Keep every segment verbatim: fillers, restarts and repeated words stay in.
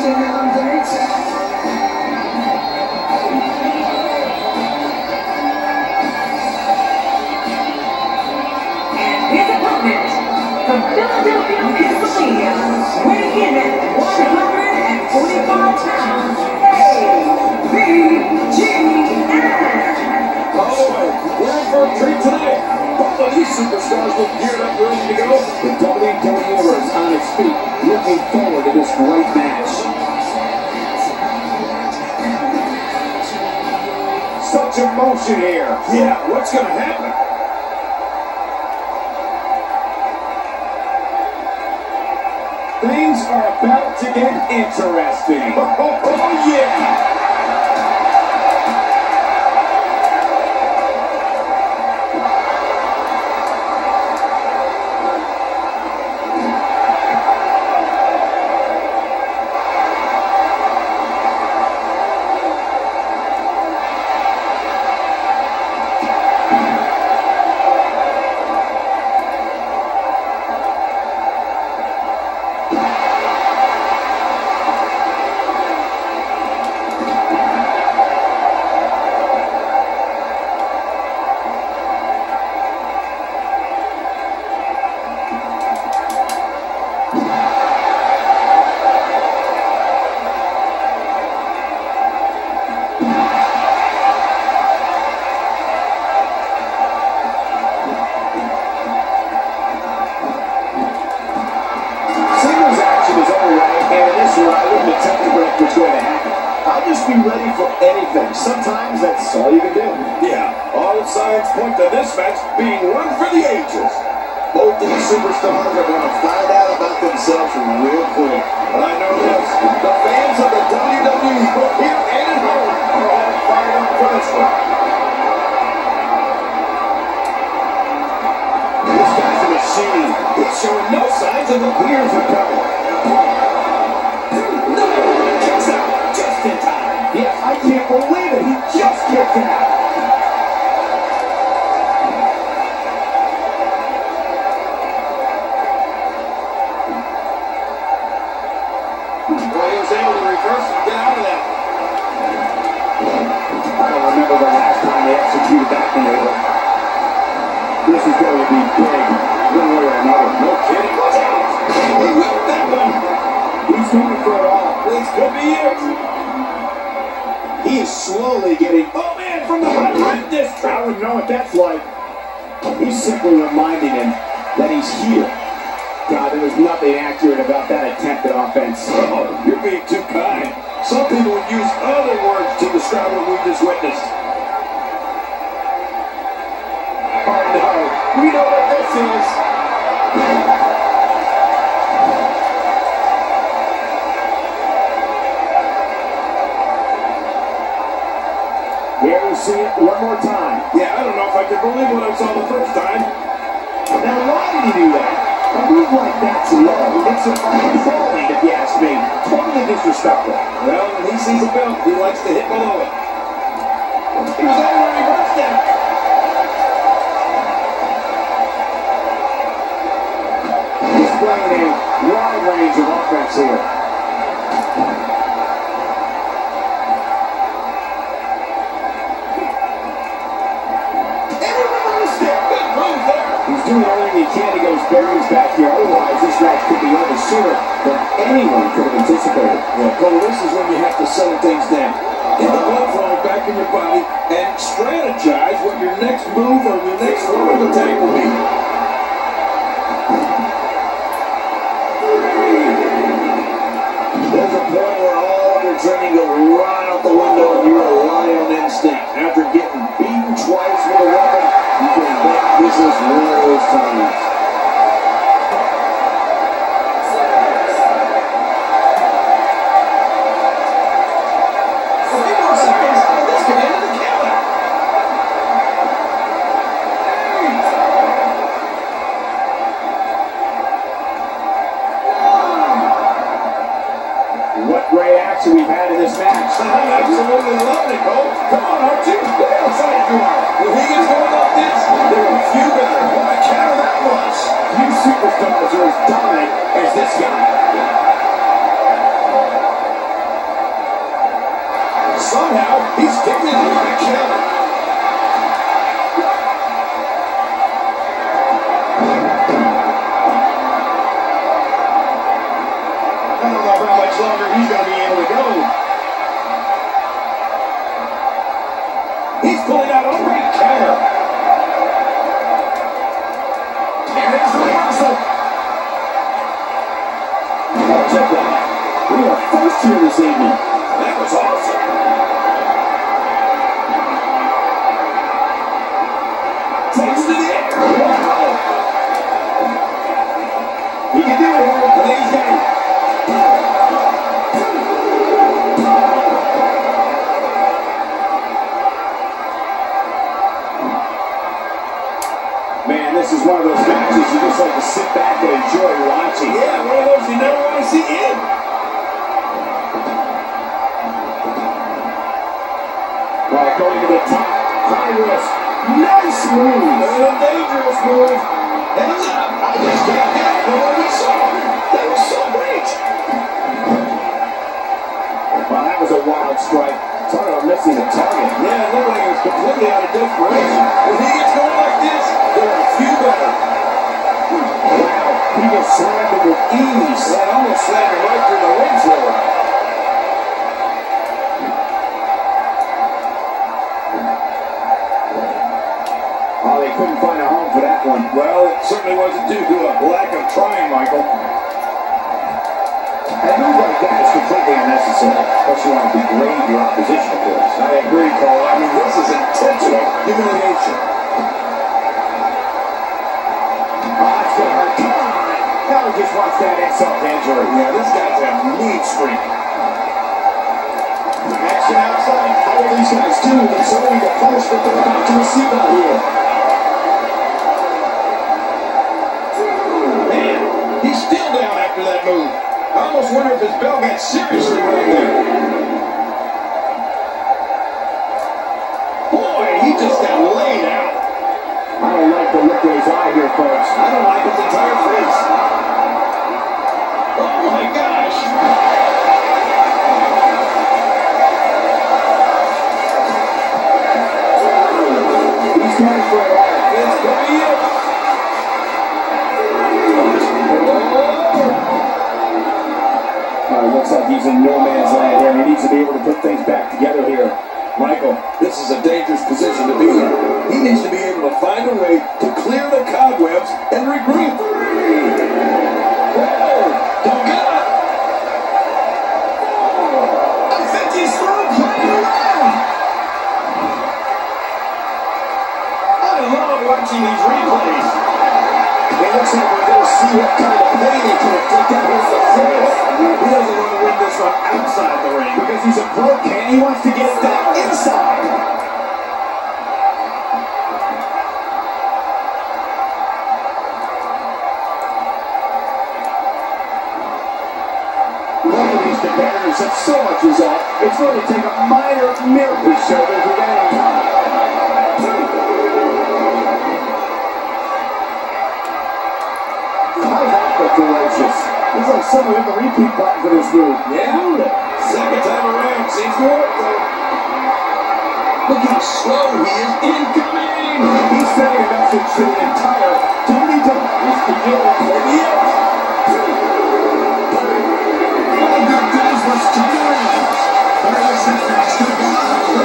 His opponent, from Philadelphia, Pennsylvania, weighing in at one hundred forty-five pounds, A B G N. Oh, we're in for a treat tonight. Both of these superstars look geared up, ready to go. The W W E Universe on its feet, looking forward to this great match. Such emotion here. Yeah, what's going to happen? Things are about to get interesting. Oh, oh, oh yeah! Be ready for anything. Sometimes that's all you can do. Yeah, all signs point to this match being one for the ages. Both these superstars are going to find out about themselves real quick. But I know this, the fans of the W W E, both here and at home, are all fired up for this one. This guy's a machine. He's showing no signs of the gears recovering. No, kicks out just in time. Yes, I can't believe it. He just kicked it out. Well, he was able to reverse and get out of that. I don't remember the last time they executed that maneuver. This is going to be big, one way or another. No kidding. Watch out! He whipped that one. He's going for it all. This could be it. He is slowly getting, oh man, from the hundred distance. I wouldn't know what that's like. He's simply reminding him that he's here. God, there was nothing accurate about that attempted offense. Oh, you're being too kind. Some people would use other words to describe what we just witnessed. Oh no, we know what this is. Here we see it one more time. Yeah, I don't know if I can believe what I saw the first time. Now, why did he do that? A move like that's low. It's appalling, if you ask me. Totally disrespectful. Well, when he sees a belt, he likes to hit below it. He was able to reverse that. Displaying a wide range of offense here. Doing everything he can to get his bearings back here. Otherwise, this match could be over sooner than anyone could have anticipated. Yeah, Cole, this is when you have to settle things down. Get the blood flowing back in your body and strategize what your next move or your next form of attack will be. There's a point where all of your training goes right out the window and you rely on instinct. After getting beaten twice with a weapon, you can bet this is one of those times. Three more seconds, and this could end the count. What great action we've had in this match. I'm absolutely loving it, Cole. Come on, Archie. Look how excited you are. When he gets going like this, there are few better. What a counter that was. Few superstars are as dominant as this guy. Check that out. We are first here this evening. That was awesome. Takes to the air. Wow. He can do it. Today's game. Man, this is one of those matches you just like to sit back and enjoy watching. Yeah, one of those you never want to see end. Right, going to the top, high risk, nice move. A little dangerous move. Heads up. I just can't get the one we saw. That was so great. Well, that was a wild strike. Talk about missing the target. Yeah, it looked like it was completely out of desperation. When he gets going like this, there are a few better. Wow, he just slammed him with ease. That almost slammed him right through the ring floor. Oh, they couldn't find a home for that one. Well, it certainly wasn't due to a lack of trying, Michael. A move like that is completely unnecessary, especially when you degrade your opposition, of course. I agree, Cole. I mean, this is intentional humiliation. Oh, that's going to hurt. Come on. Now we just watch that insult to injury. Yeah, this guy's a mean streak. Action outside. How will these guys do concerning the punishment they're about to receive out here? Man, he's still down after that move. I almost wonder if his bell got seriously right there. Boy, he just got laid out. I don't like the look in his eye here, folks. I don't like his entire face. Oh my gosh. He's going for it all. It's going to be it. Looks like he's in no man's land here. He needs to be able to put things back together here. Michael, this is a dangerous position to be in. He needs to be able to find a way to clear the cobwebs and regroup. Whoa! Don't get up! I think he's through playing around. I love watching these replays. It looks like we're going to see what kind of pain he can inflict out here in the face. He doesn't want to win this one outside the ring because he's a pro can. He wants to get it done inside. Both of these competitors have so much resolve. It's going to take a minor miracle show to prevent him. Ferocious. He's like someone hit the repeat button for this move. Yeah. Second time around. Seems to work though. Look how slow he is incoming. He's setting a message to the entire Tony Diaz to deal with maybe it. Oh my goodness, what's coming? There is that next to go.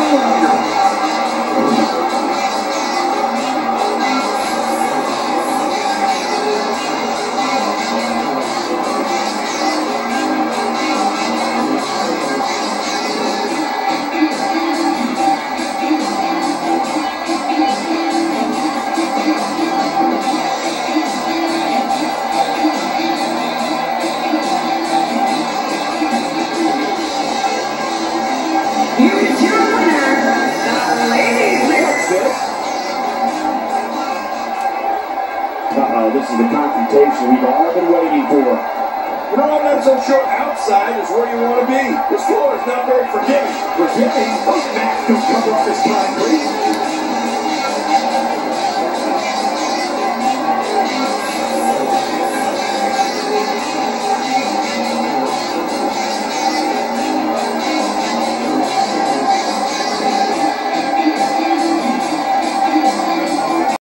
Uh-oh, this is the confrontation we've all been waiting for. You know, I'm not so sure outside is where you want to be. This floor is not very forgiving. Forgiving? Those masks don't cover up this time.